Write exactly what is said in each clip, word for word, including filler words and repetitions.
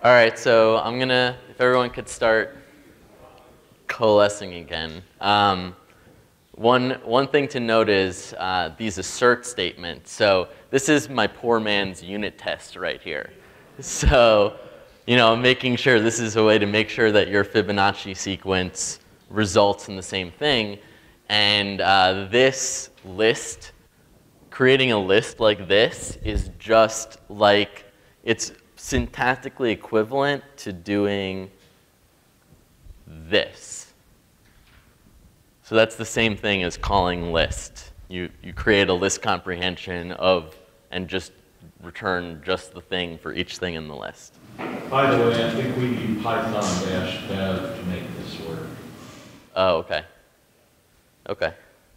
All right, so I'm gonna, if everyone could start coalescing again. Um, one, one thing to note is uh, these assert statements. So this is my poor man's unit test right here. So, you know, making sure this is a way to make sure that your Fibonacci sequence results in the same thing. And uh, this list, creating a list like this is just like, it's syntactically equivalent to doing this. So that's the same thing as calling list. You, you create a list comprehension of, and just return just the thing for each thing in the list. By the way, I think we need Python dash dev to make this work. Oh, okay. Okay.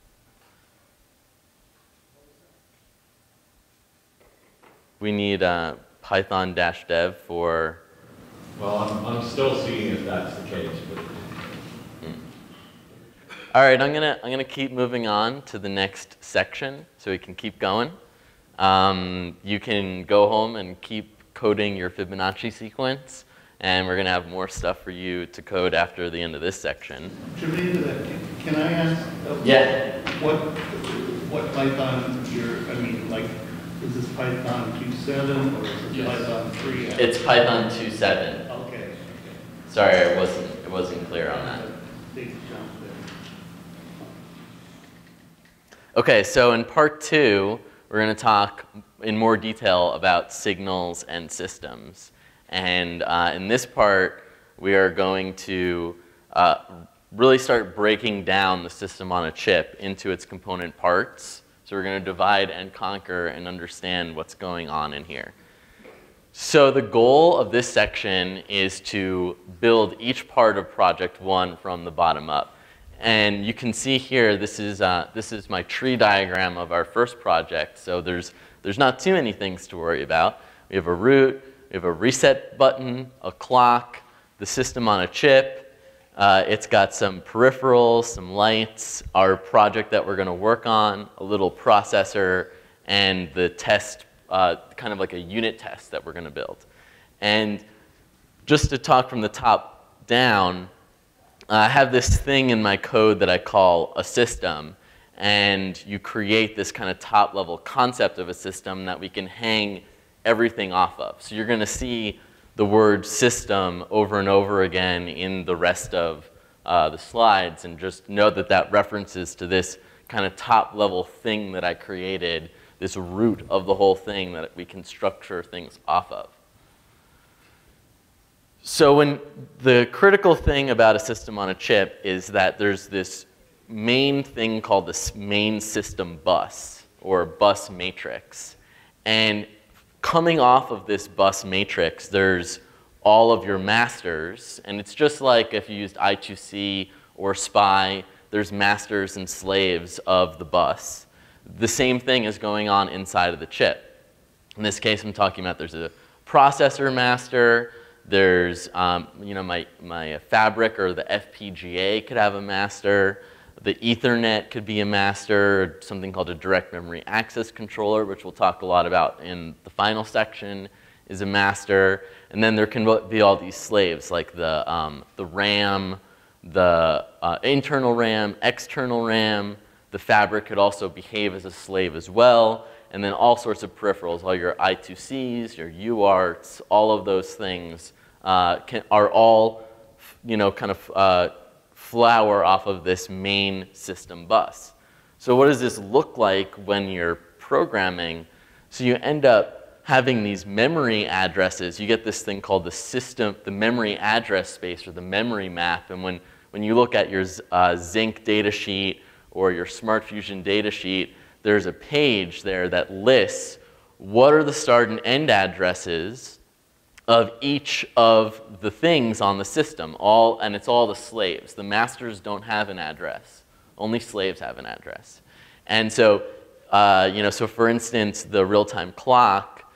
We need uh, Python dash dev for... Well, I'm, I'm still seeing if that's the case. But... Mm. All right, I'm gonna, I'm gonna keep moving on to the next section so we can keep going. Um, you can go home and keep coding your Fibonacci sequence, and we're gonna have more stuff for you to code after the end of this section. Germaine to that, can, can I ask uh, yeah. what, what Python you're, I mean, like, is this Python two point seven or is it Yes. Python three? It's Python two point seven. Okay. Okay. Sorry, I wasn't, it wasn't clear on that. Big jump there. Okay, so in part two, we're going to talk in more detail about signals and systems. And uh, in this part, we are going to uh, really start breaking down the system on a chip into its component parts. So we're going to divide and conquer and understand what's going on in here. So the goal of this section is to build each part of project one from the bottom up. And you can see here, this is, uh, this is my tree diagram of our first project. So there's, there's not too many things to worry about. We have a root, we have a reset button, a clock, the system on a chip. Uh, it's got some peripherals, some lights, our project that we're going to work on, a little processor, and the test, uh, kind of like a unit test that we're going to build. And just to talk from the top down, I have this thing in my code that I call a system, and you create this kind of top-level concept of a system that we can hang everything off of. So you're going to see the word system over and over again in the rest of uh, the slides, and just know that that references to this kind of top-level thing that I created, this root of the whole thing that we can structure things off of. So when the critical thing about a system on a chip is that there's this main thing called the main system bus, or bus matrix. And coming off of this bus matrix, there's all of your masters. And it's just like if you used I two C or S P I, there's masters and slaves of the bus. The same thing is going on inside of the chip. In this case, I'm talking about there's a processor master. There's, um, you know, my, my fabric or the F P G A could have a master. The Ethernet could be a master. Something called a direct memory access controller, which we'll talk a lot about in the final section, is a master. And then there can be all these slaves, like the, um, the RAM, the uh, internal RAM, external RAM. The fabric could also behave as a slave as well. And then all sorts of peripherals, all your I two Cs, your U A R Ts, all of those things uh, can, are all, you know, kind of uh, flower off of this main system bus. So what does this look like when you're programming? So you end up having these memory addresses. You get this thing called the system, the memory address space, or the memory map. And when, when you look at your uh, Zinc datasheet or your SmartFusion datasheet, there's a page there that lists what are the start and end addresses of each of the things on the system, all, and it's all the slaves. The masters don't have an address. Only slaves have an address. And so, uh, you know, so for instance, the real-time clock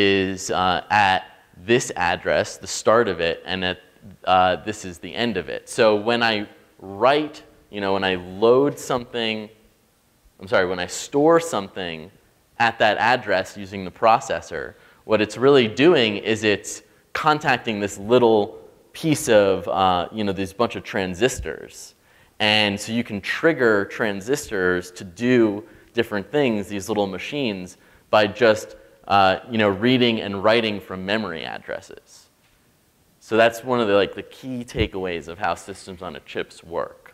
is uh, at this address, the start of it, and at, uh, this is the end of it. So when I write, you know, when I load something, I'm sorry, when I store something at that address using the processor, what it's really doing is it's contacting this little piece of, uh, you know, these bunch of transistors. And so you can trigger transistors to do different things, these little machines, by just, uh, you know, reading and writing from memory addresses. So that's one of the, like, the key takeaways of how systems on a chips work.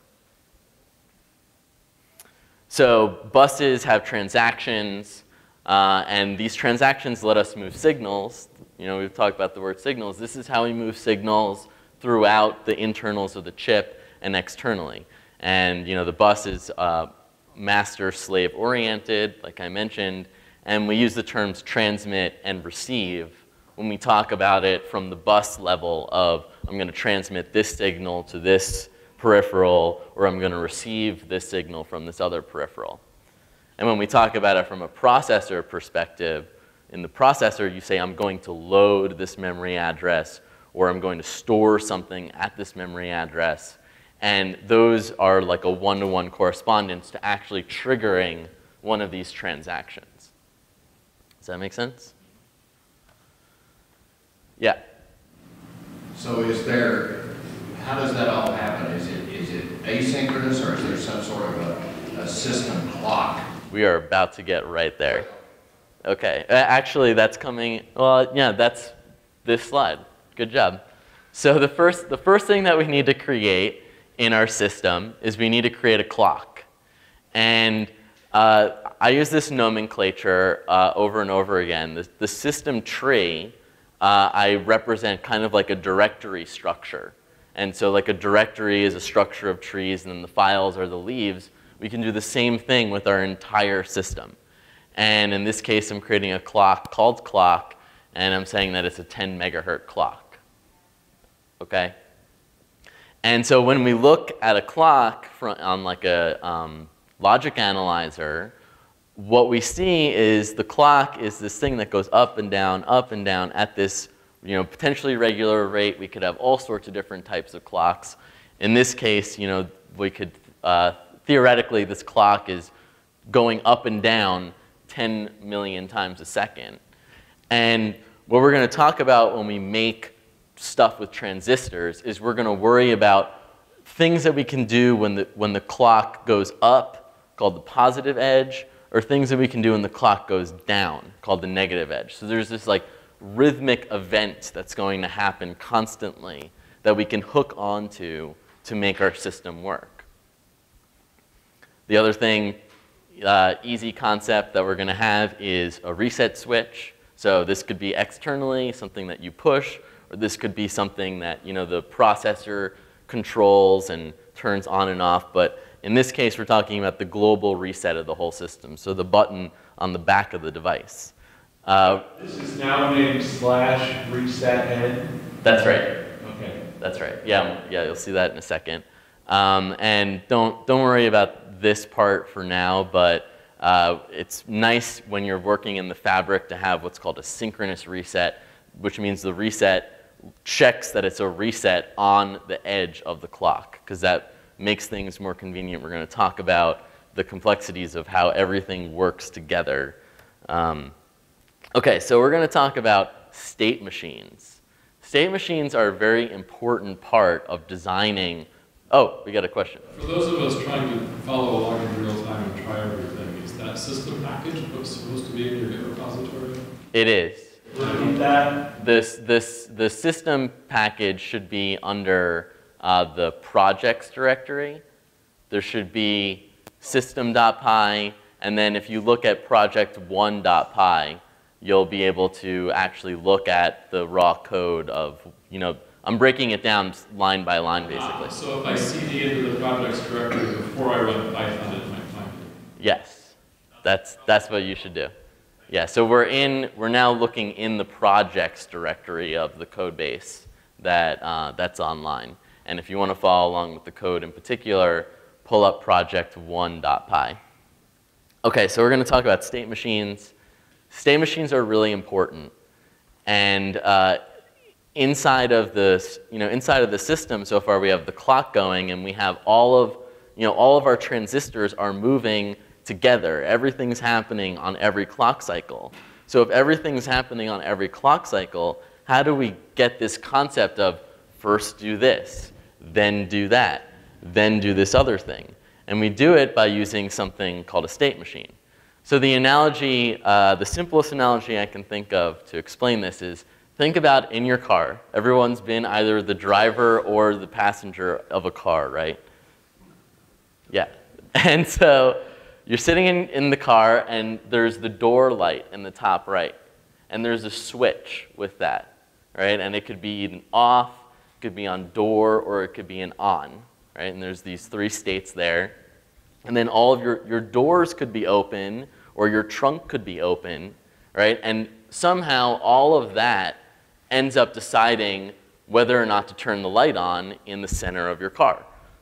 So buses have transactions, uh, and these transactions let us move signals. You know, we've talked about the word signals. This is how we move signals throughout the internals of the chip and externally. And, you know, the bus is uh, master-slave oriented, like I mentioned, and we use the terms transmit and receive when we talk about it from the bus level of, I'm going to transmit this signal to this peripheral, or I'm going to receive this signal from this other peripheral. And when we talk about it from a processor perspective, in the processor, you say, I'm going to load this memory address, or I'm going to store something at this memory address. And those are like a one-to-one correspondence to actually triggering one of these transactions. Does that make sense? Yeah. So is there, how does that all happen? Is it, is it asynchronous, or is there some sort of a, a system clock? We are about to get right there. Okay, actually that's coming, well, yeah, that's this slide. Good job. So the first, the first thing that we need to create in our system is we need to create a clock. And uh, I use this nomenclature uh, over and over again. The, the system tree, uh, I represent kind of like a directory structure. And so like a directory is a structure of trees, and then the files are the leaves. We can do the same thing with our entire system. And in this case, I'm creating a clock called clock, and I'm saying that it's a ten megahertz clock. Okay? And so when we look at a clock from, on like a um, logic analyzer, what we see is the clock is this thing that goes up and down, up and down at this, you know, potentially regular rate. We could have all sorts of different types of clocks. In this case, you know, we could, uh, theoretically, this clock is going up and down ten million times a second. And what we're going to talk about when we make stuff with transistors is we're going to worry about things that we can do when the, when the clock goes up, called the positive edge, or things that we can do when the clock goes down, called the negative edge. So there's this like rhythmic event that's going to happen constantly that we can hook onto to make our system work. The other thing, uh, easy concept that we're going to have is a reset switch. So this could be externally, something that you push, or this could be something that, you know, the processor controls and turns on and off. But in this case, we're talking about the global reset of the whole system, so the button on the back of the device. Uh, This is now named slash reset N? that's right. Okay. That's right. Yeah, yeah, you'll see that in a second. Um, and don't, don't worry about this part for now, but uh, it's nice when you're working in the fabric to have what's called a synchronous reset, which means the reset checks that it's a reset on the edge of the clock, because that makes things more convenient. We're going to talk about the complexities of how everything works together. Um, okay, so we're going to talk about state machines. State machines are a very important part of designing. Oh, we got a question. For those of us trying to follow along in real time and try everything, is that system package what's supposed to be in your Git repository? It is. Repeat that. This, this, the system package should be under uh, the projects directory. There should be system.py, and then if you look at project one.py, you'll be able to actually look at the raw code of, you know, I'm breaking it down line by line, basically. Ah, so if I C D into the projects directory before I run Python, it might find it. Yes, that's, that's what you should do. Yeah, so we're in, we're now looking in the projects directory of the code base that, uh, that's online. And if you want to follow along with the code in particular, pull up project one.py. Okay, so we're going to talk about state machines. State machines are really important. And uh, inside of the, you know, inside of the system, so far we have the clock going, and we have all of, you know, all of our transistors are moving together. Everything's happening on every clock cycle. So if everything's happening on every clock cycle, how do we get this concept of first do this, then do that, then do this other thing? And we do it by using something called a state machine. So the analogy, uh, the simplest analogy I can think of to explain this is, think about in your car. Everyone's been either the driver or the passenger of a car, right? Yeah. And so you're sitting in, in the car, and there's the door light in the top right. And there's a switch with that, right? And it could be an off, it could be on door, or it could be an on, right? And there's these three states there. And then all of your, your doors could be open, or your trunk could be open, right? And somehow all of that ends up deciding whether or not to turn the light on in the center of your car.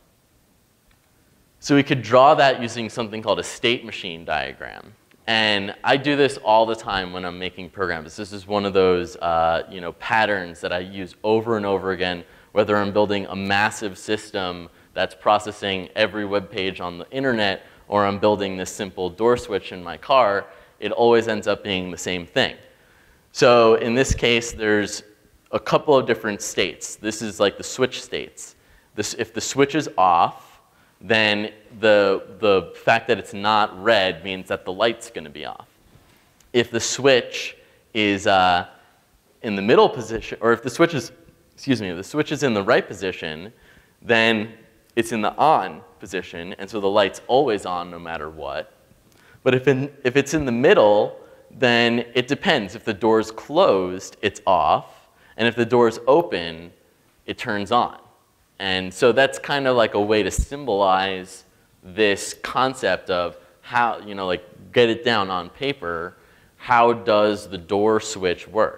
So we could draw that using something called a state machine diagram. And I do this all the time when I'm making programs. This is one of those uh, you know, patterns that I use over and over again, whether I'm building a massive system that's processing every web page on the internet, or I'm building this simple door switch in my car. It always ends up being the same thing. So in this case, there's a couple of different states. This is like the switch states. This, if the switch is off, then the, the fact that it's not red means that the light's going to be off. If the switch is uh, in the middle position, or if the switch is, excuse me, if the switch is in the right position, then it's in the on position, and so the light's always on no matter what. But if, in, if it's in the middle, then it depends. If the door's closed, it's off, and if the door's open, it turns on. And so that's kind of like a way to symbolize this concept of how, you know, like get it down on paper, how does the door switch work?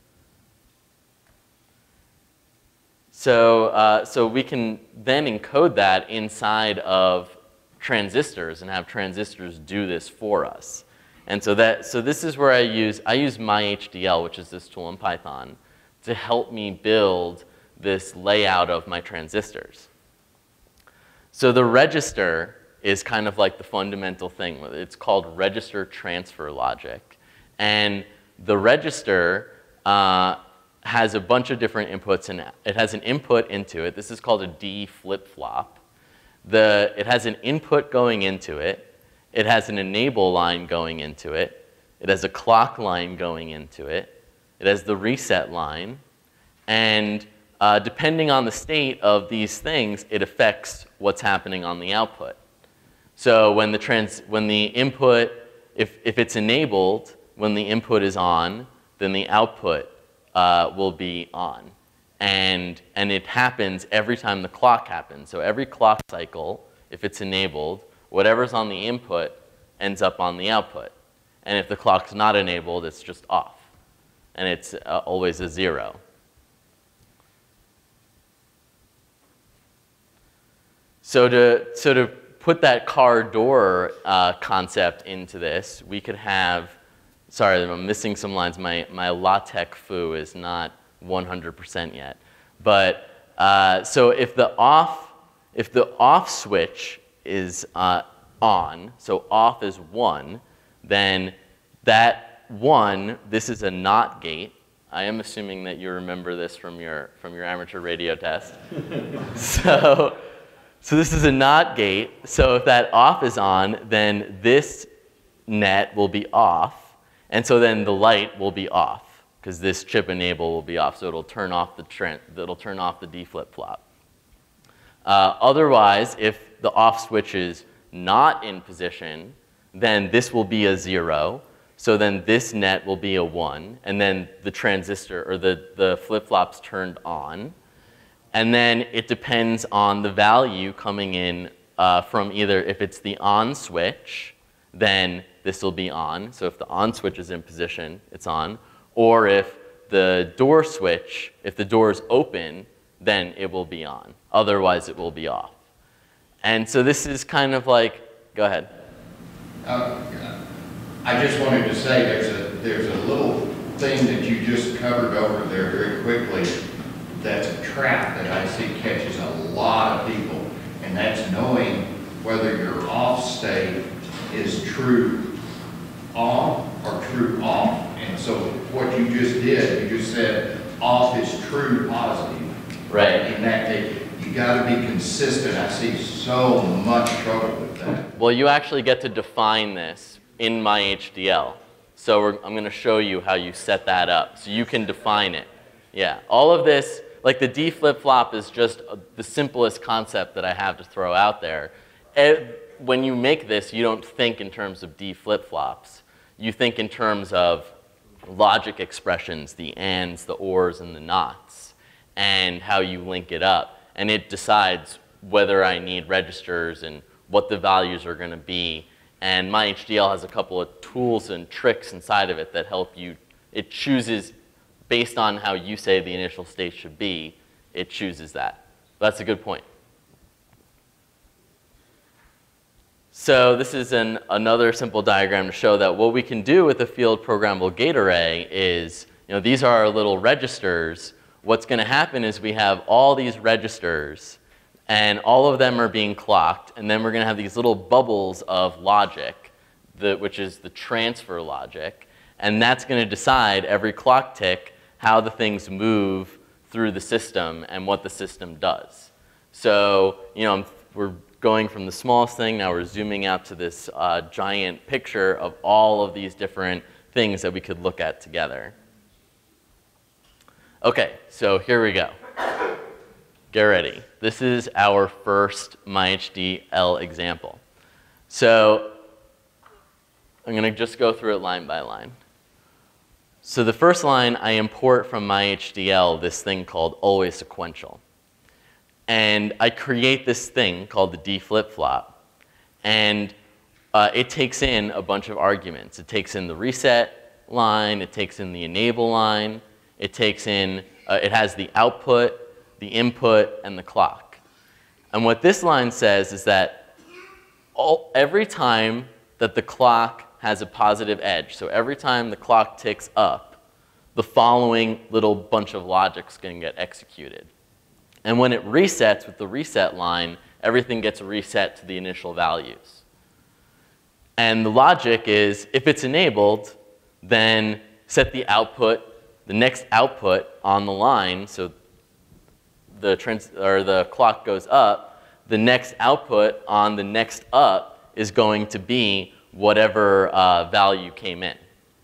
So, uh, so we can then encode that inside of transistors and have transistors do this for us. And so that, so this is where I use, I use MyHDL, which is this tool in Python, to help me build this layout of my transistors. So the register is kind of like the fundamental thing. It's called register transfer logic. And the register uh, has a bunch of different inputs, and it has an input into it. This is called a D flip-flop. The, it has an input going into it. It has an enable line going into it. It has a clock line going into it. It has the reset line. And uh, depending on the state of these things, it affects what's happening on the output. So when the, trans, when the input, if, if it's enabled, when the input is on, then the output uh, will be on. And, and it happens every time the clock happens. So every clock cycle, if it's enabled, whatever's on the input ends up on the output. And if the clock's not enabled, it's just off. And it's uh, always a zero. So to, so to put that car door uh, concept into this, we could have, sorry, I'm missing some lines. My, my LaTeX foo is not one hundred percent yet. But uh, so if the off, if the off switch is uh, on, so off is one, then that one, this is a NOT gate. I am assuming that you remember this from your, from your amateur radio test. so, so this is a NOT gate. So if that off is on, then this net will be off. And so then the light will be off, because this chip enable will be off. So it'll turn off the, trend, it'll turn off the D flip-flop. Uh, otherwise, if the off switch is not in position, then this will be a zero. So then this net will be a one. And then the transistor, or the, the flip-flop's turned on. And then it depends on the value coming in uh, from either, if it's the on switch, then this will be on. So if the on switch is in position, it's on. Or if the door switch, if the door is open, then it will be on. Otherwise, it will be off. And so this is kind of like, go ahead. Uh, I just wanted to say there's a, there's a little thing that you just covered over there very quickly that's a trap that I see catches a lot of people, and that's knowing whether your off state is true on or true off. And so what you just did, you just said off is true positive. Right. In that they, you got to be consistent. I see so much trouble with that. Well, you actually get to define this in MyHDL. So we're, I'm going to show you how you set that up. So you can define it. Yeah. All of this, like the D flip-flop is just a, the simplest concept that I have to throw out there. And when you make this, you don't think in terms of D flip-flops. You think in terms of logic expressions, the ands, the ors, and the nots, and how you link it up. And it decides whether I need registers and what the values are going to be. And MyHDL has a couple of tools and tricks inside of it that help you. It chooses, based on how you say the initial state should be, it chooses that. That's a good point. So this is an, another simple diagram to show that what we can do with a field programmable gate array is, you know, these are our little registers. What's going to happen is we have all these registers, and all of them are being clocked, and then we're going to have these little bubbles of logic, the, which is the transfer logic, and that's going to decide every clock tick how the things move through the system and what the system does. So, you know, we're going from the smallest thing, now we're zooming out to this uh, giant picture of all of these different things that we could look at together. Okay, so here we go. Get ready. This is our first MyHDL example. So I'm going to just go through it line by line. So the first line, I import from MyHDL this thing called always sequential. And I create this thing called the D flip-flop. And uh, it takes in a bunch of arguments. It takes in the reset line. It takes in the enable line. It takes in, uh, it has the output, the input, and the clock. And what this line says is that all, every time that the clock has a positive edge, so every time the clock ticks up, the following little bunch of logic's going to get executed. And when it resets with the reset line, everything gets reset to the initial values. And the logic is, if it's enabled, then set the output, the next output on the line, so the, trans or the clock goes up, the next output on the next up is going to be whatever uh, value came in.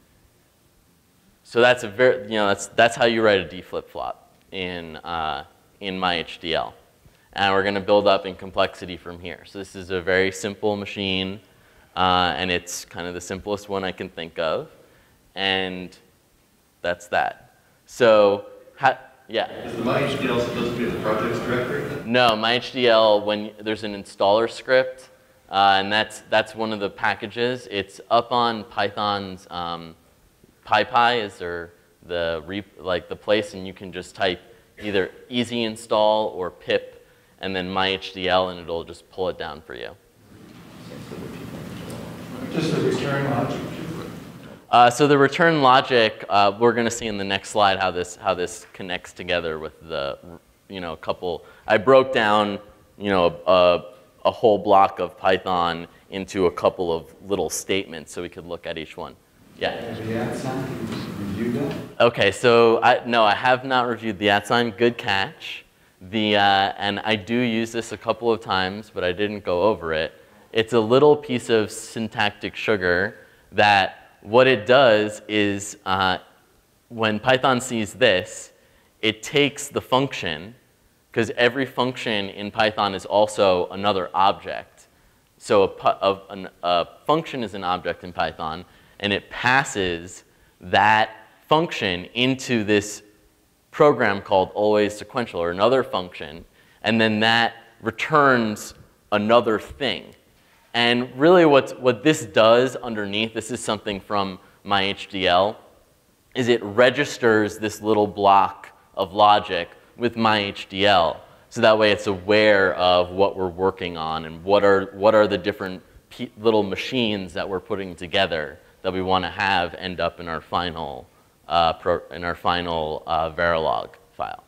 So that's a very, you know, that's that's how you write a D flip-flop in uh, in MyHDL. And we're going to build up in complexity from here. So this is a very simple machine, uh, and it's kind of the simplest one I can think of. And that's that. So, ha yeah? Is the MyHDL supposed to be in the projects directory? No, MyHDL, when there's an installer script, uh, and that's, that's one of the packages. It's up on Python's um, PyPy is there the, re like the place, and you can just type either easy install or pip, and then MyHDL, and it'll just pull it down for you. Just the return logic. Uh, so the return logic, uh, we're going to see in the next slide how this how this connects together with the, you know, couple. I broke down, you know, a, a whole block of Python into a couple of little statements so we could look at each one. Yeah. The at sign, can you review that? Okay, so I, no, I have not reviewed the at sign. Good catch. The uh, and I do use this a couple of times, but I didn't go over it. It's a little piece of syntactic sugar that. What it does is uh, when Python sees this, it takes the function, because every function in Python is also another object. So a, a, an, a function is an object in Python, and it passes that function into this program called always sequential, or another function, and then that returns another thing. And really what, what this does underneath, this is something from MyHDL, is it registers this little block of logic with MyHDL. So that way it's aware of what we're working on and what are, what are the different p little machines that we're putting together that we want to have end up in our final, uh, pro in our final uh, Verilog file.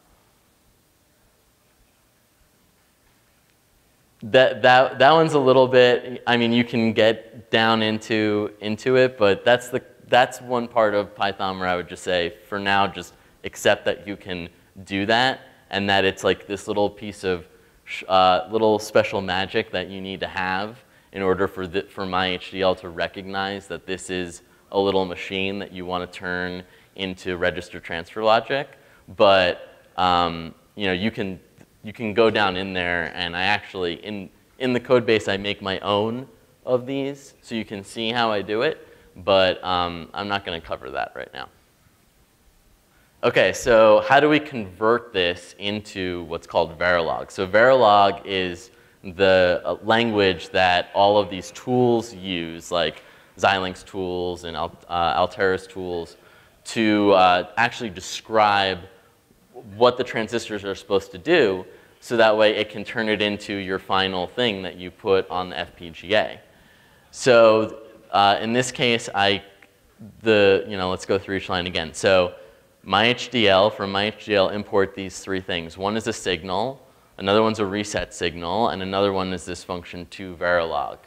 That, that, that one's a little bit, I mean, you can get down into, into it, but that's, the, that's one part of Python where I would just say, for now, just accept that you can do that, and that it's like this little piece of uh, little special magic that you need to have in order for, the, for my H D L to recognize that this is a little machine that you want to turn into register transfer logic. But um, you know, you can, you can go down in there, and I actually, in, in the code base, I make my own of these, so you can see how I do it, but um, I'm not going to cover that right now. Okay, so how do we convert this into what's called Verilog? So Verilog is the uh, language that all of these tools use, like Xilinx tools and Al uh, Altera's tools, to uh, actually describe what the transistors are supposed to do, so that way it can turn it into your final thing that you put on the F P G A. So uh, in this case, I, the, you know, let's go through each line again. So my H D L, from my H D L, import these three things. One is a signal, another one's a reset signal, and another one is this function to Verilog.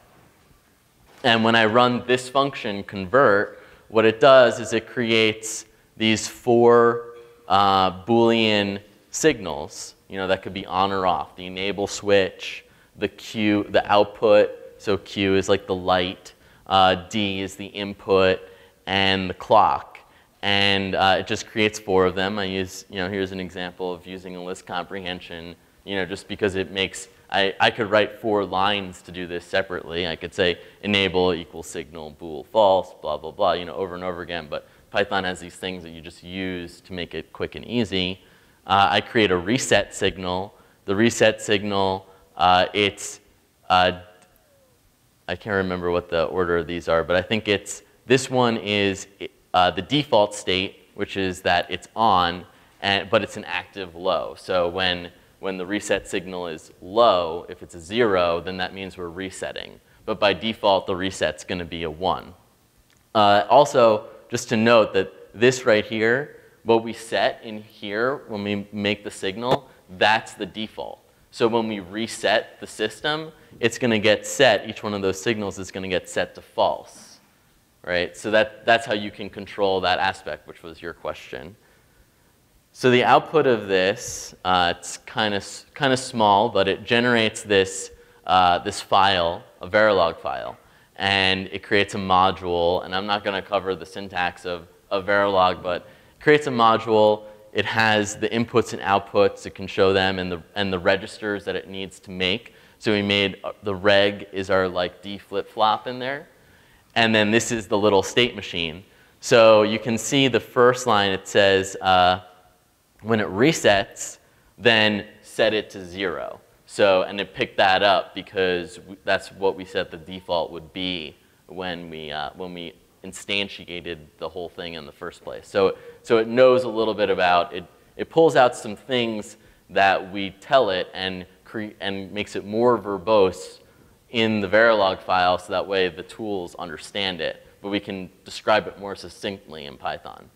And when I run this function convert, what it does is it creates these four uh, Boolean signals, you know, that could be on or off. The enable switch, the Q, the output, so Q is like the light, uh, D is the input, and the clock. And uh, it just creates four of them. I use, you know, here's an example of using a list comprehension, you know, just because it makes, I, I could write four lines to do this separately. I could say enable equals signal bool false, blah, blah, blah, you know, over and over again. But Python has these things that you just use to make it quick and easy. Uh, I create a reset signal. The reset signal, uh, it's, uh, I can't remember what the order of these are, but I think it's, this one is uh, the default state, which is that it's on, and, but it's an active low. So when, when the reset signal is low, if it's a zero, then that means we're resetting. But by default, the reset's going to be a one. Uh, also, just to note that this right here, what we set in here when we make the signal, that's the default. So when we reset the system, it's going to get set, each one of those signals is going to get set to false, right? So that, that's how you can control that aspect, which was your question. So the output of this, uh, it's kind of kind of small, but it generates this, uh, this file, a Verilog file, and it creates a module, and I'm not going to cover the syntax of, of Verilog, but it creates a module. It has the inputs and outputs, it can show them, and the, and the registers that it needs to make. So we made, the reg is our like D flip-flop in there. And then this is the little state machine. So you can see the first line, it says, uh, when it resets, then set it to zero. So, and it picked that up because we, that's what we said the default would be when we, uh, when we instantiated the whole thing in the first place. So, so it knows a little bit about, it, it pulls out some things that we tell it and, cre and makes it more verbose in the Verilog file so that way the tools understand it, but we can describe it more succinctly in Python.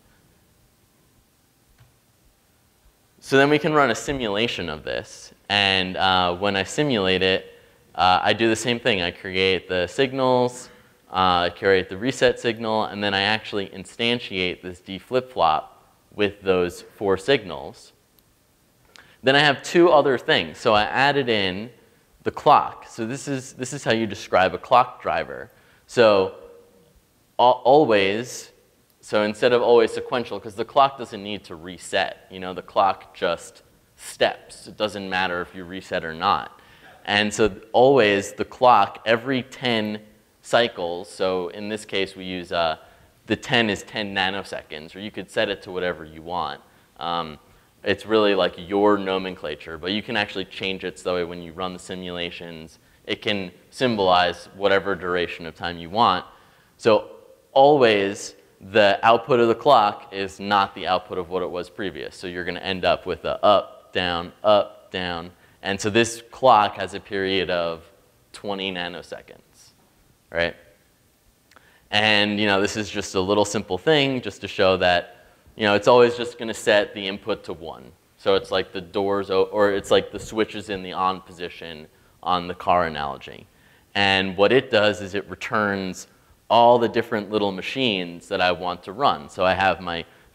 So then we can run a simulation of this, and uh, when I simulate it, uh, I do the same thing. I create the signals, Uh, I create the reset signal, and then I actually instantiate this D flip-flop with those four signals. Then I have two other things. So I added in the clock. So this is, this is how you describe a clock driver. So al always, so instead of always sequential, because the clock doesn't need to reset. You know, the clock just steps. It doesn't matter if you reset or not. And so always the clock, every ten cycles, so in this case we use, uh, the ten is ten nanoseconds, or you could set it to whatever you want. Um, it's really like your nomenclature, but you can actually change it so that way when you run the simulations, it can symbolize whatever duration of time you want. So always the output of the clock is not the output of what it was previous. So you're going to end up with a up, down, up, down. And so this clock has a period of twenty nanoseconds. Right? And you know, this is just a little simple thing just to show that, you know, it's always just going to set the input to one. So it's like the doors, or it's like the switch is in the on position on the car analogy. And what it does is it returns all the different little machines that I want to run. So I have my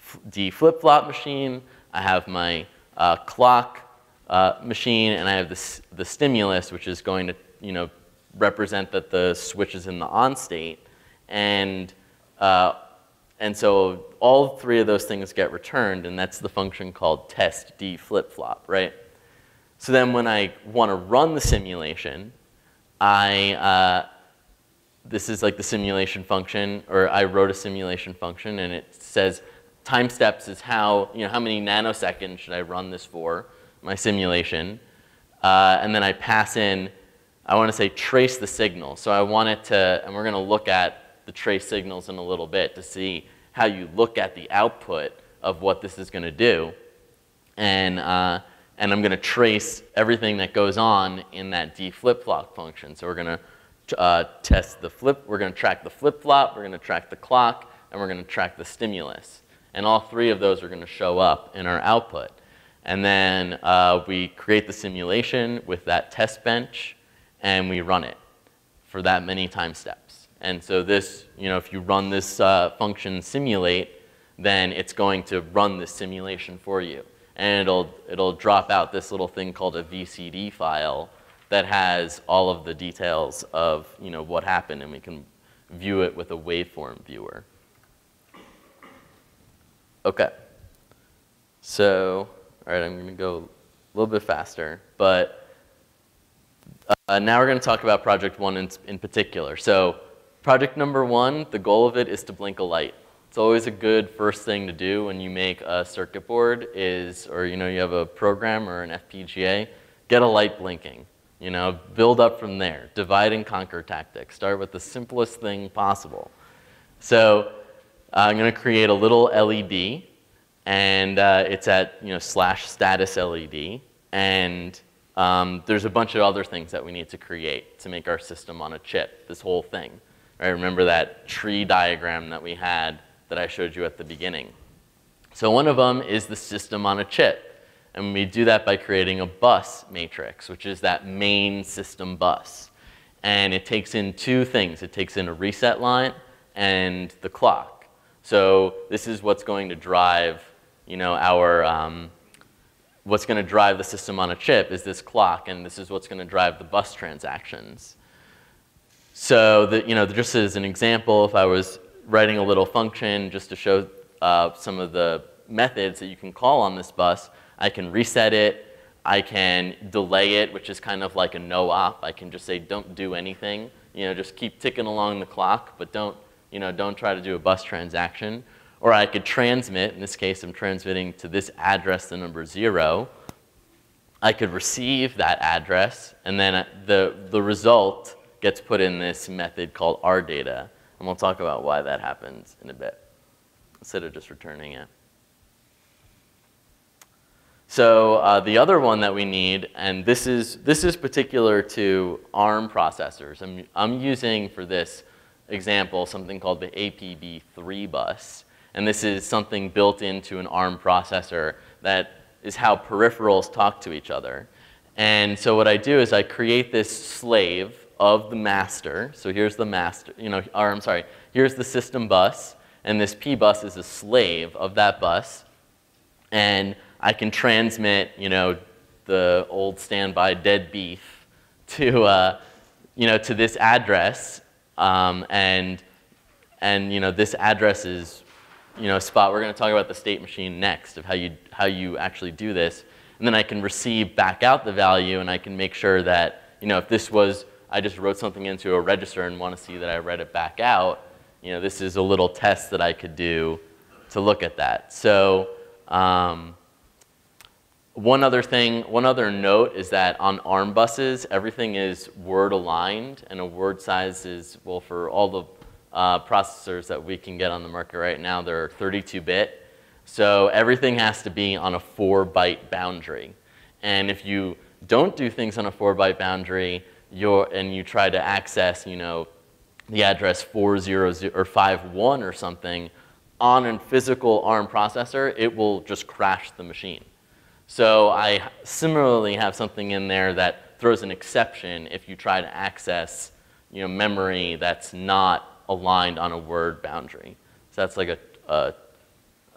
D flip-flop machine, I have my uh, clock uh, machine, and I have this, the stimulus, which is going to, you know, represent that the switch is in the on state. And, uh, and so all three of those things get returned, and that's the function called test D flip-flop, right? So then when I want to run the simulation, I, uh, this is like the simulation function, or I wrote a simulation function, and it says time steps is how, you know, how many nanoseconds should I run this for, my simulation. Uh, and then I pass in, I want to say trace the signal. So I want it to, and we're going to look at the trace signals in a little bit to see how you look at the output of what this is going to do. And, uh, and I'm going to trace everything that goes on in that D flip-flop function. So we're going to uh, test the flip, we're going to track the flip-flop, we're going to track the clock, and we're going to track the stimulus. And all three of those are going to show up in our output. And then uh, we create the simulation with that test bench, and we run it for that many time steps. And so this, you know, if you run this uh, function simulate, then it's going to run this simulation for you. And it'll, it'll drop out this little thing called a V C D file that has all of the details of, you know, what happened, and we can view it with a waveform viewer. Okay. So, all right, I'm going to go a little bit faster, but uh, now we're going to talk about project one in, in particular. So project number one, the goal of it is to blink a light. It's always a good first thing to do when you make a circuit board is, or you know, you have a program or an F P G A, get a light blinking. You know, build up from there. Divide and conquer tactics. Start with the simplest thing possible. So uh, I'm going to create a little L E D, and uh, it's at, you know, slash status L E D, and um, there's a bunch of other things that we need to create to make our system on a chip, this whole thing. Right? Remember that tree diagram that we had that I showed you at the beginning. So one of them is the system on a chip, and we do that by creating a bus matrix, which is that main system bus. And it takes in two things. It takes in a reset line and the clock. So this is what's going to drive, you know, our, um, what's going to drive the system on a chip is this clock, and this is what's going to drive the bus transactions. So that, you know, just as an example, if I was writing a little function just to show uh, some of the methods that you can call on this bus, I can reset it, I can delay it, which is kind of like a no-op. I can just say don't do anything, you know, just keep ticking along the clock, but don't, you know, don't try to do a bus transaction. Or I could transmit, in this case I'm transmitting to this address, the number zero. I could receive that address, and then the, the result gets put in this method called R data. And we'll talk about why that happens in a bit, instead of just returning it. So uh, the other one that we need, and this is, this is particular to ARM processors. I'm, I'm using for this example something called the A P B three bus. And this is something built into an ARM processor that is how peripherals talk to each other. And so what I do is I create this slave of the master. So here's the master, you know, or I'm sorry, here's the system bus, and this P bus is a slave of that bus. And I can transmit, you know, the old standby dead beef to, uh, you know, to this address, um, and and you know, this address is, you know, a spot. We're going to talk about the state machine next of how you how you actually do this, and then I can receive back out the value, and I can make sure that, you know, if this was, I just wrote something into a register and want to see that I read it back out, you know, this is a little test that I could do to look at that. So um, one other thing, one other note is that on ARM buses, everything is word aligned, and a word size is, well, for all the uh, processors that we can get on the market right now, they're thirty-two bit. So everything has to be on a four byte boundary. And if you don't do things on a four byte boundary, Your, and you try to access, you know, the address four hundred or fifty-one or something on a physical ARM processor, it will just crash the machine. So I similarly have something in there that throws an exception if you try to access, you know, memory that's not aligned on a word boundary. So that's like a, a,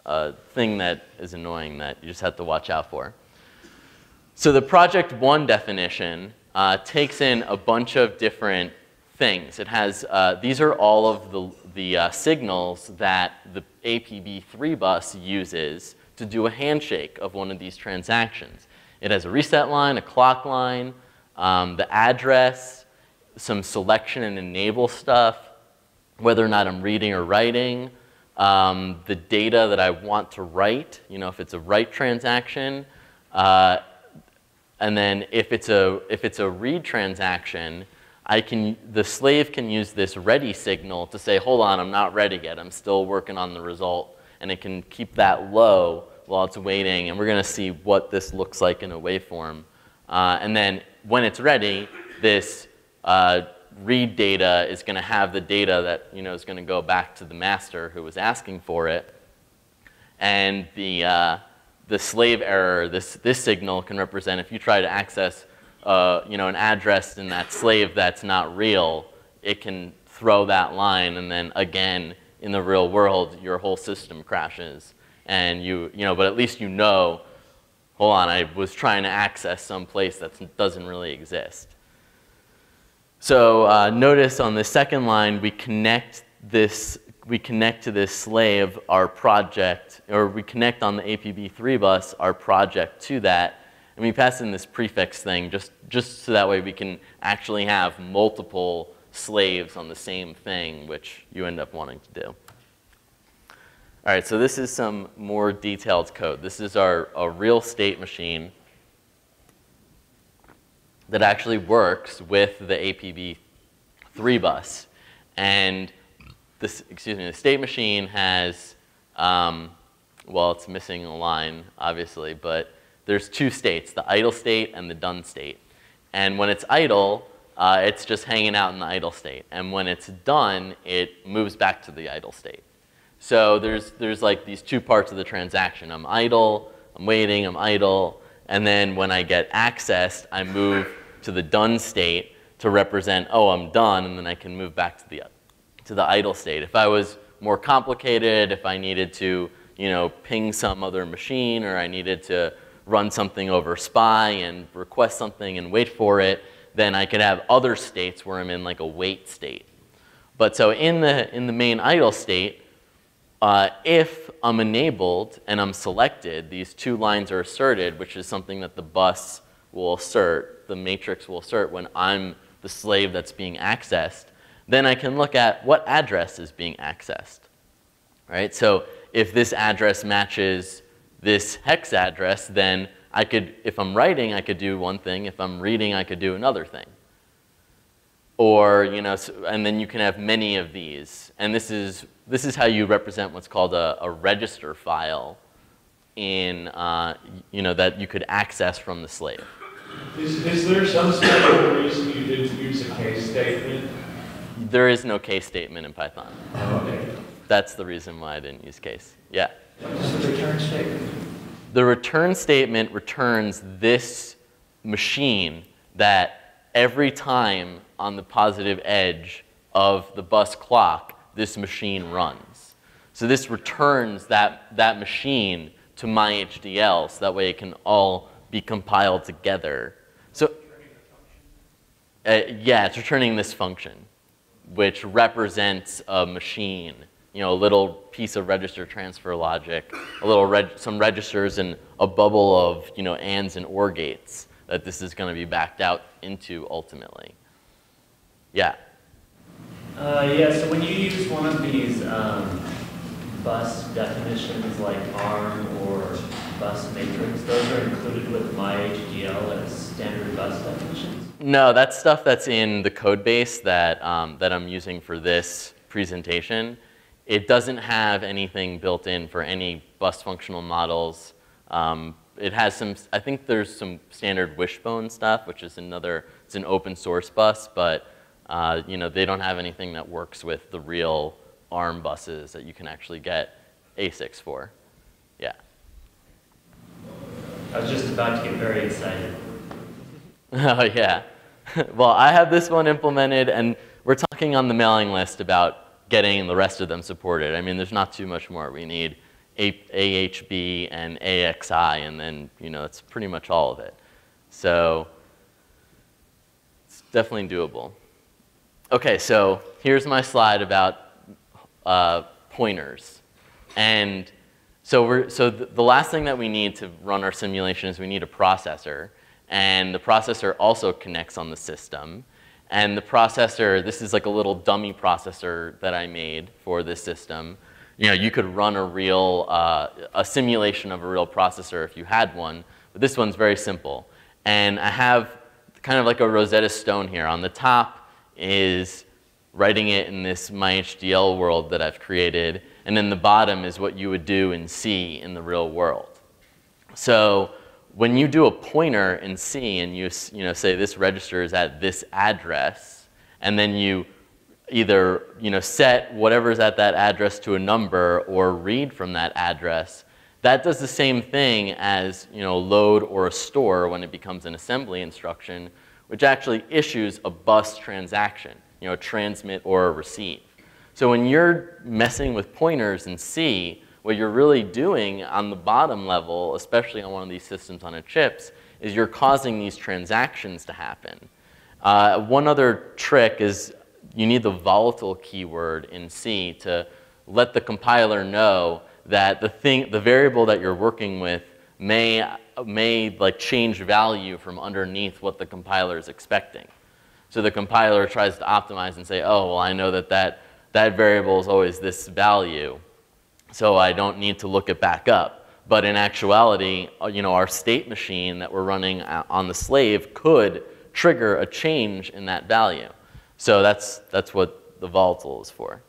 a thing that is annoying that you just have to watch out for. So the project one definition uh, takes in a bunch of different things. It has, uh, these are all of the, the uh, signals that the A P B three bus uses to do a handshake of one of these transactions. It has a reset line, a clock line, um, the address, some selection and enable stuff, whether or not I'm reading or writing, um, the data that I want to write, you know, if it's a write transaction, uh, and then if it's a if it's a read transaction, I can the slave can use this ready signal to say, hold on, I'm not ready yet. I'm still working on the result, and it can keep that low while it's waiting. And we're going to see what this looks like in a waveform. Uh, and then when it's ready, this uh, read data is going to have the data that you know is going to go back to the master who was asking for it, and the uh, the slave error, this, this signal can represent if you try to access uh, you know, an address in that slave that's not real, it can throw that line, and then again, in the real world, your whole system crashes. And you, you know, but at least you know, hold on, I was trying to access some place that doesn't really exist. So uh, notice on the second line, we connect this we connect to this slave our project, or we connect on the A P B three bus our project to that, and we pass in this prefix thing just, just so that way we can actually have multiple slaves on the same thing, which you end up wanting to do. All right, so this is some more detailed code. This is our a real state machine that actually works with the A P B three bus. And this, excuse me, the state machine has, um, well, it's missing a line, obviously, but there's two states, the idle state and the done state. And when it's idle, uh, it's just hanging out in the idle state. And when it's done, it moves back to the idle state. So there's, there's like these two parts of the transaction. I'm idle, I'm waiting, I'm idle, and then when I get accessed, I move to the done state to represent, oh, I'm done, and then I can move back to the to the idle state. If I was more complicated, if I needed to, you know, ping some other machine, or I needed to run something over S P Y and request something and wait for it, then I could have other states where I'm in like a wait state. But so in the in the main idle state, uh, if I'm enabled and I'm selected, these two lines are asserted, which is something that the bus will assert, the matrix will assert when I'm the slave that's being accessed. Then I can look at what address is being accessed, right? So if this address matches this hex address, then I could, if I'm writing, I could do one thing. If I'm reading, I could do another thing. Or, you know, so, and then you can have many of these. And this is, this is how you represent what's called a, a register file in, uh, you know, that you could access from the slave. Is, is there some special reason you didn't use a case statement? There is no case statement in Python. Okay. That's the reason why I didn't use case. Yeah? What is the return statement? The return statement returns this machine that every time on the positive edge of the bus clock, this machine runs. So this returns that, that machine to my H D L, so that way it can all be compiled together. So, uh, yeah, it's returning this function, which represents a machine, you know, a little piece of register transfer logic, a little reg some registers and a bubble of, you know, ands and or gates that this is going to be backed out into ultimately. Yeah. Uh, yeah. So when you use one of these um, bus definitions like ARM or bus matrix, those are included with my H D L as standard bus definitions? No, that's stuff that's in the code base that, um, that I'm using for this presentation. It doesn't have anything built in for any bus functional models. Um, it has some, I think there's some standard Wishbone stuff, which is another, it's an open source bus, but uh, you know, they don't have anything that works with the real ARM buses that you can actually get A SICs for. Yeah. I was just about to get very excited. Oh, yeah. Well, I have this one implemented, and we're talking on the mailing list about getting the rest of them supported. I mean, there's not too much more we need. A H B and A X I, and then, you know, that's pretty much all of it. So it's definitely doable. Okay, so here's my slide about uh, pointers. And so, we're, so the, the last thing that we need to run our simulation is we need a processor. And the processor also connects on the system. And the processor, this is like a little dummy processor that I made for this system. You know, you could run a real, uh, a simulation of a real processor if you had one, but this one's very simple. And I have kind of like a Rosetta Stone here. On the top is writing it in this MyHDL world that I've created, and then the bottom is what you would do in C in the real world. So when you do a pointer in C and you, you know, say this register is at this address, and then you either, you know, set whatever's at that address to a number or read from that address, that does the same thing as, you know, load or a store when it becomes an assembly instruction, which actually issues a bus transaction, you know, a transmit or a receive. So when you're messing with pointers in C, what you're really doing on the bottom level, especially on one of these systems on a chips, is you're causing these transactions to happen. Uh, one other trick is you need the volatile keyword in C to let the compiler know that the thing, the variable that you're working with may, may like change value from underneath what the compiler is expecting. So the compiler tries to optimize and say, oh, well, I know that that, that variable is always this value, so I don't need to look it back up. But in actuality, you know, our state machine that we're running on the slave could trigger a change in that value. So that's, that's what the volatile is for.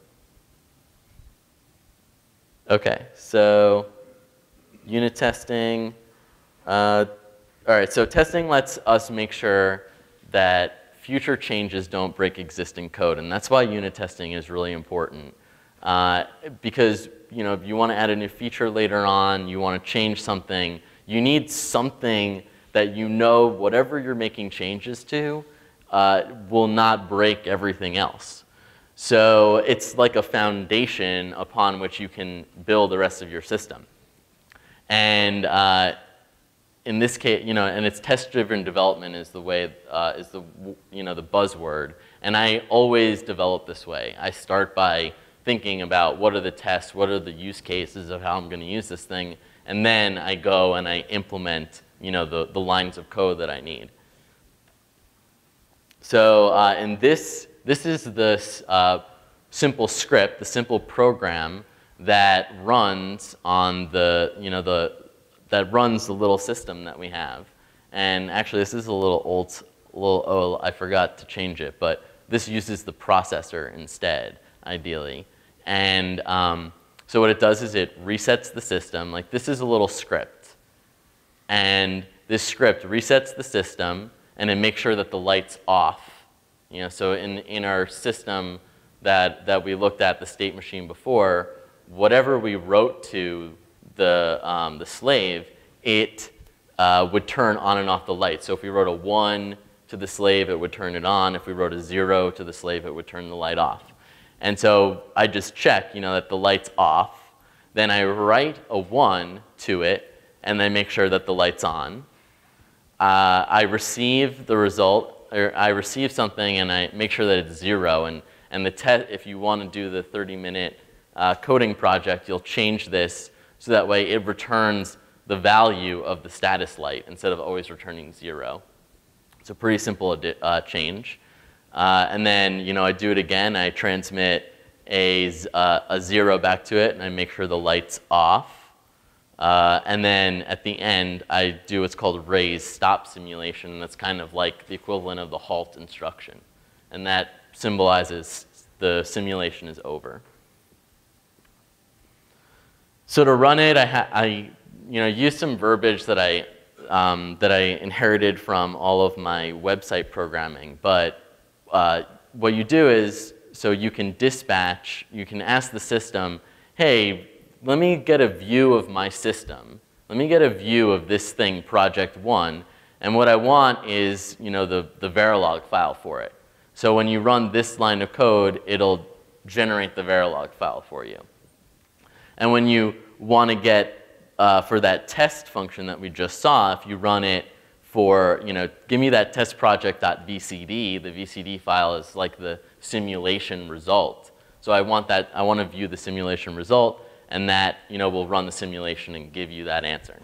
Okay, so unit testing. Uh, all right, so testing lets us make sure that future changes don't break existing code, and that's why unit testing is really important. Uh, because, you know, if you want to add a new feature later on, you want to change something, you need something that you know whatever you're making changes to uh, will not break everything else. So it's like a foundation upon which you can build the rest of your system. And uh, in this case, you know, and it's test-driven development is the way, uh, is the, you know, the buzzword. And I always develop this way. I start by thinking about what are the tests, what are the use cases of how I'm going to use this thing, and then I go and I implement, you know, the, the lines of code that I need. So uh, in this, this is the uh, simple script, the simple program that runs on the, you know, the, that runs the little system that we have. And actually, this is a little old, a little, oh, I forgot to change it, but this uses the processor instead, ideally. And um, so what it does is it resets the system. Like this is a little script. And this script resets the system and it makes sure that the light's off. You know, so in, in our system that, that we looked at, the state machine before, whatever we wrote to the, um, the slave, it uh, would turn on and off the light. So if we wrote a one to the slave, it would turn it on. If we wrote a zero to the slave, it would turn the light off. And so I just check, you know, that the light's off. Then I write a one to it, and then make sure that the light's on. Uh, I receive the result, or I receive something, and I make sure that it's zero. And, and the test, if you want to do the thirty minute uh, coding project, you'll change this so that way it returns the value of the status light instead of always returning zero. It's a pretty simple uh, change. Uh, and then, you know, I do it again. I transmit a, uh, a zero back to it, and I make sure the light's off. Uh, and then at the end, I do what's called raise stop simulation. And that's kind of like the equivalent of the halt instruction. And that symbolizes the simulation is over. So to run it, I, ha I you know, use some verbiage that I, um, that I inherited from all of my website programming. But uh, what you do is, so you can dispatch, you can ask the system, hey, let me get a view of my system. Let me get a view of this thing, project one. And what I want is, you know, the, the Verilog file for it. So when you run this line of code, it'll generate the Verilog file for you. And when you want to get, uh, for that test function that we just saw, if you run it for, you know, give me that test project.vcd, the V C D file is like the simulation result. So I want that, I want to view the simulation result, and that, you know, will run the simulation and give you that answer.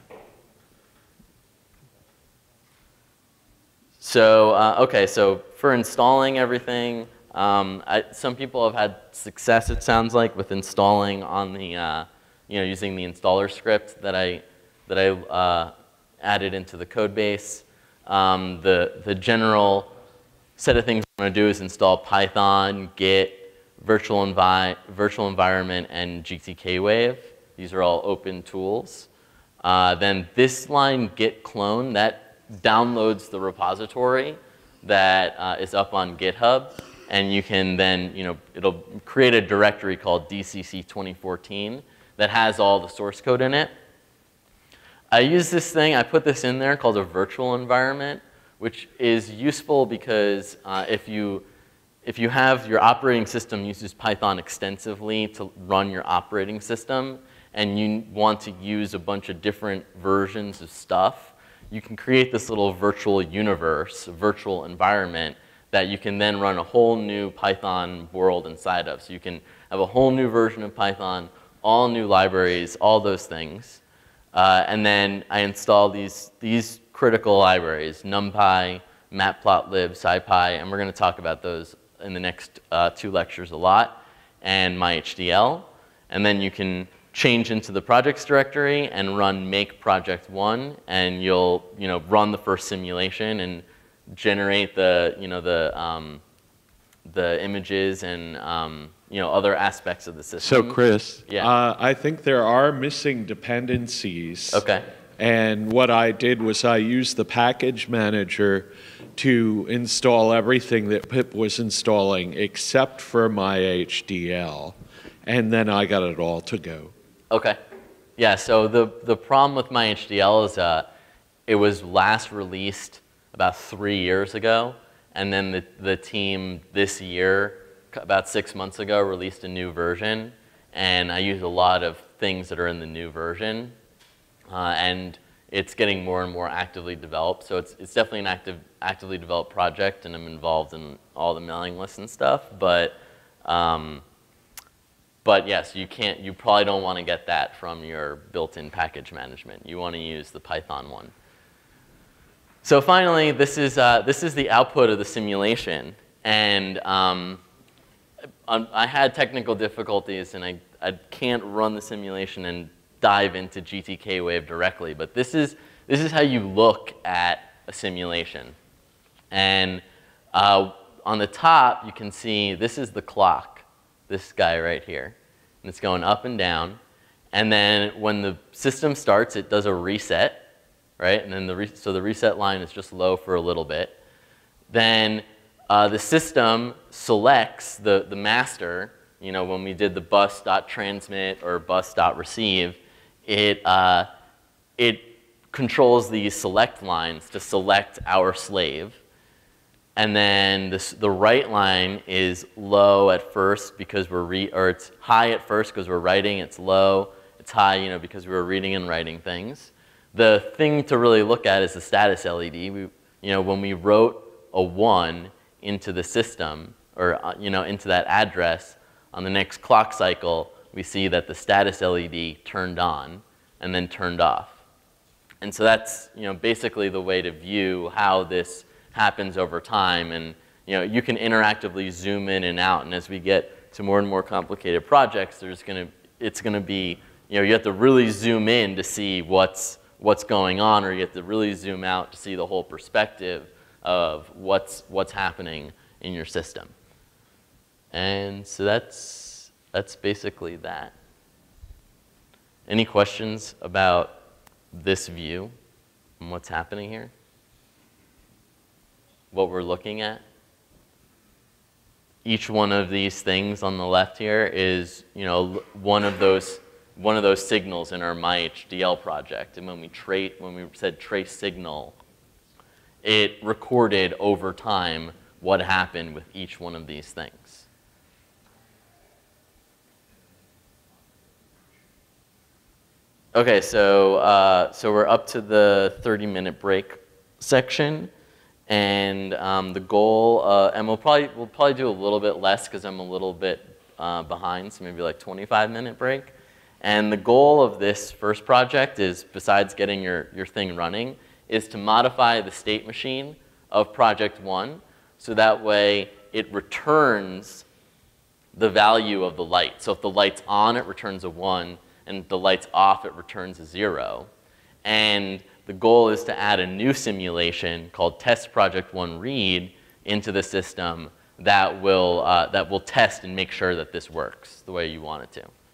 So, uh, okay, so for installing everything, um, I, some people have had success, it sounds like, with installing on the, uh, you know, using the installer script that I, that I uh, added into the code base. Um, the, the general set of things I'm going to do is install Python, Git, virtual, envi virtual environment, and G T K Wave. These are all open tools. Uh, then this line git clone, that downloads the repository that uh, is up on GitHub, and you can then, you know, it'll create a directory called D C C twenty fourteen that has all the source code in it. I use this thing, I put this in there called a virtual environment, which is useful because uh, if you if you have your operating system uses Python extensively to run your operating system, and you want to use a bunch of different versions of stuff, you can create this little virtual universe, virtual environment that you can then run a whole new Python world inside of. So you can have a whole new version of Python, all new libraries, all those things. Uh, and then I install these, these critical libraries, NumPy, Matplotlib, SciPy, and we're going to talk about those in the next uh, two lectures a lot, and MyHDL. And then you can change into the projects directory and run make project one, and you'll, you know, run the first simulation and generate the, you know, the, um, the images and, um, you know, other aspects of the system. So Chris, yeah. uh, I think there are missing dependencies. Okay. And what I did was I used the package manager to install everything that Pip was installing except for MyHDL, and then I got it all to go. Okay. Yeah, so the, the problem with MyHDL is uh, it was last released about three years ago, and then the, the team this year, about six months ago, released a new version, and I use a lot of things that are in the new version, uh, and it's getting more and more actively developed. So it's, it's definitely an active, actively developed project, and I'm involved in all the mailing lists and stuff, but um, But yes, you can't, you probably don't want to get that from your built-in package management. You want to use the Python one. So finally, this is, uh, this is the output of the simulation. And um, I had technical difficulties, and I, I can't run the simulation and dive into G T K Wave directly. But this is, this is how you look at a simulation. And uh, on the top, you can see this is the clock, this guy right here. And it's going up and down. And then when the system starts, it does a reset, right? And then the re so the reset line is just low for a little bit. Then uh, the system selects the, the master. You know, when we did the bus.transmit or bus.receive, it, uh, it controls these select lines to select our slave. And then this, the right line is low at first because we're re or it's high at first because we're writing. It's low. It's high, you know, because we were reading and writing things. The thing to really look at is the status L E D. We, you know, when we wrote a one into the system or uh, you know into that address on the next clock cycle, we see that the status L E D turned on and then turned off. And so that's, you know, basically the way to view how this happens over time. And you know, you can interactively zoom in and out, and as we get to more and more complicated projects, there's going to it's going to be, you know, you have to really zoom in to see what's what's going on, or you have to really zoom out to see the whole perspective of what's what's happening in your system. And so that's that's basically that. Any questions about this view and what's happening here? What we're looking at? Each one of these things on the left here is, you know, one of those one of those signals in our MyHDL project. And when we trace, when we said trace signal, it recorded over time what happened with each one of these things. Okay, so, uh, so we're up to the thirty minute break section. And um, the goal, uh, and we'll probably, we'll probably do a little bit less because I'm a little bit uh, behind, so maybe like twenty-five minute break. And the goal of this first project is, besides getting your, your thing running, is to modify the state machine of project one, so that way it returns the value of the light. So if the light's on, it returns a one, and the light's off, it returns a zero. And the goal is to add a new simulation called test project one read into the system that will, uh, that will test and make sure that this works the way you want it to.